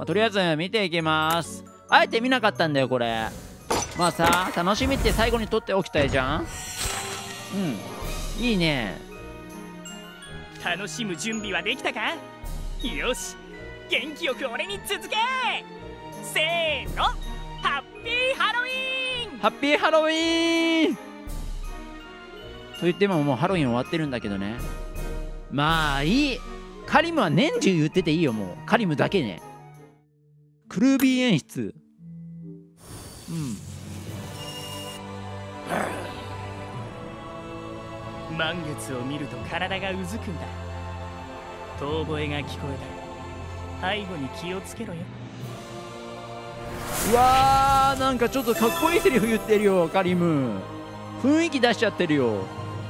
とりあえず見ていきます。あえて見なかったんだよこれ。まあさ、楽しみって最後に取っておきたいじゃん。うん、いいね。 楽しむ準備はできたか。よし、元気よく俺に続け。せーの、ハッピーハロウィーン。 ハッピーハロウィーンと言ってももうハロウィン終わってるんだけどね。まあいい。カリムは年中言ってていいよ。もうカリムだけね。クルービー演出。 満月を見ると体がうずくんだ。遠吠えが聞こえた。背後に気をつけろよ。 うわー、なんかちょっとかっこいいセリフ言ってるよカリム。雰囲気出しちゃってるよ。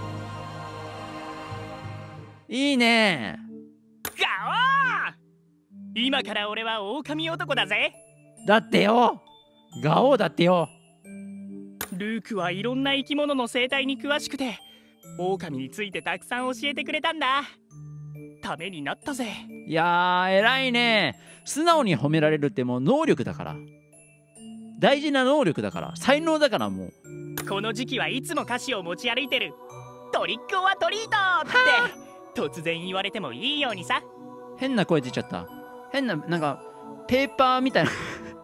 いいね。 ガオー。今から俺は狼男だぜ。 だってよ、ガオーだってよ。 ルークはいろんな生き物の生態に詳しくて、狼についてたくさん教えてくれたんだ。ためになったぜ。 いやー偉いね。素直に褒められるってもう能力だから。大事な能力だから、才能だから。もうこの時期はいつも菓子を持ち歩いてる。トリックオアトリートって突然言われてもいいようにさ。 変な声出ちゃった。変な、なんかペーパーみたいな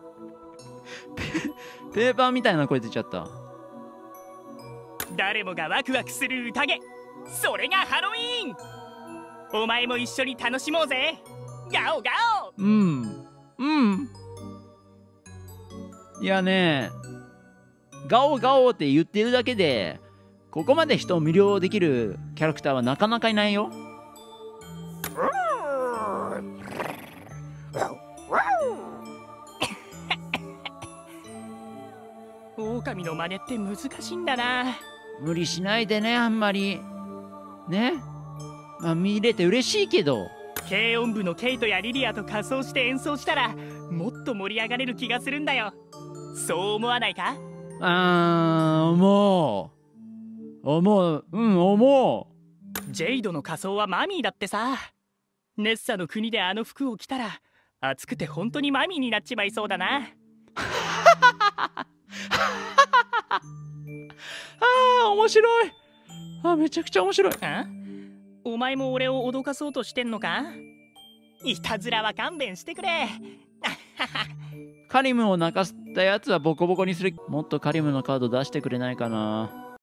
ペーパーみたいな声出ちゃった。 誰もがワクワクする宴、それがハロウィーン。お前も一緒に楽しもうぜ。ガオガオ。 いやね、ガオガオって言ってるだけでここまで人を魅了できるキャラクターはなかなかいないよ。 狼の真似って難しいんだな。 無理しないでね、あんまりね。まあ見れて嬉しいけど、 軽音部のケイトやリリアと仮装して演奏したらもっと盛り上がれる気がするんだよ。そう思わないか。 思う。 ジェイドの仮装はマミーだってさ。ネッサの国であの服を着たら暑くて本当にマミーになっちまいそうだな。 面白い。めちゃくちゃ面白い。 お前も俺を脅かそうとしてんのか。いたずらは勘弁してくれ。 カリムを泣かせたやつはボコボコにする。もっとカリムのカード出してくれないかな。